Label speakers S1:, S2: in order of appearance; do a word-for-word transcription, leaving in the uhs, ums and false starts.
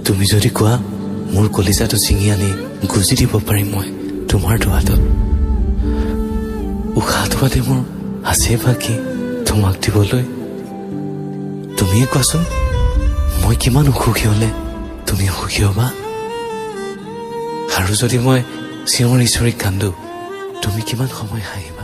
S1: তুমি যদি কোৱা মোৰ কলিজাটো ছিঙি আনি গুজি দিব পাৰিম মই তোমাৰ ধোৱাটোত উশাহটো বাদে মোৰ আছে বাকী তোমাক দিবলৈ তুমিয়ে কোৱাচোন মই কিমান অসুখী হলে তুমি সুখী হবা আৰু যদি মই চিঞৰি চিঞৰি কান্দো তুমি কিমান সময় হাঁহিবা